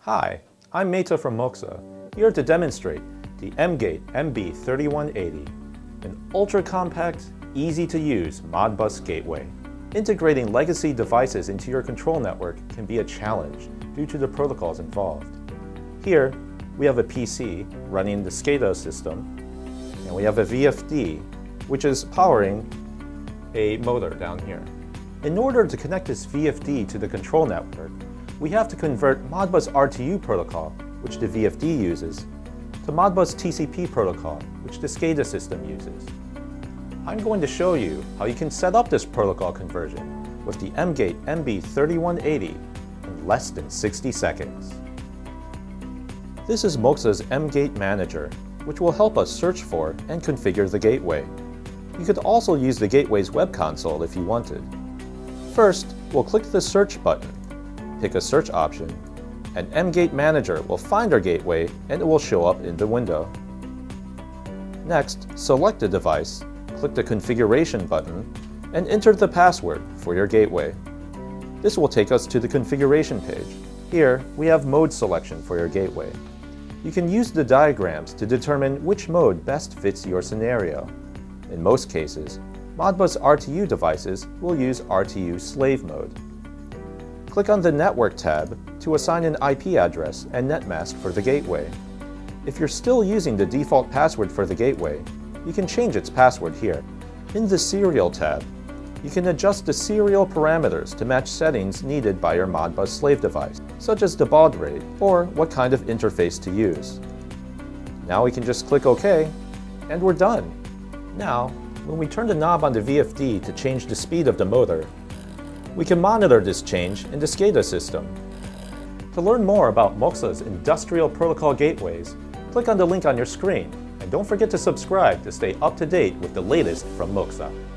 Hi, I'm Meta from Moxa, here to demonstrate the MGate MB3180, an ultra-compact, easy-to-use Modbus gateway. Integrating legacy devices into your control network can be a challenge due to the protocols involved. Here, we have a PC running the SCADA system, and we have a VFD, which is powering a motor down here. In order to connect this VFD to the control network, we have to convert Modbus RTU protocol, which the VFD uses, to Modbus TCP protocol, which the SCADA system uses. I'm going to show you how you can set up this protocol conversion with the MGate MB3180 in less than 60 seconds. This is Moxa's MGate Manager, which will help us search for and configure the gateway. You could also use the gateway's web console if you wanted. First, we'll click the Search button, pick a search option, and MGate Manager will find our gateway and it will show up in the window. Next, select the device, click the Configuration button, and enter the password for your gateway. This will take us to the configuration page. Here, we have mode selection for your gateway. You can use the diagrams to determine which mode best fits your scenario. In most cases, Modbus RTU devices will use RTU slave mode. Click on the Network tab to assign an IP address and netmask for the gateway. If you're still using the default password for the gateway, you can change its password here. In the Serial tab, you can adjust the serial parameters to match settings needed by your Modbus slave device, such as the baud rate or what kind of interface to use. Now we can just click OK, and we're done. Now, when we turn the knob on the VFD to change the speed of the motor, we can monitor this change in the SCADA system. To learn more about Moxa's industrial protocol gateways, click on the link on your screen, and don't forget to subscribe to stay up to date with the latest from Moxa.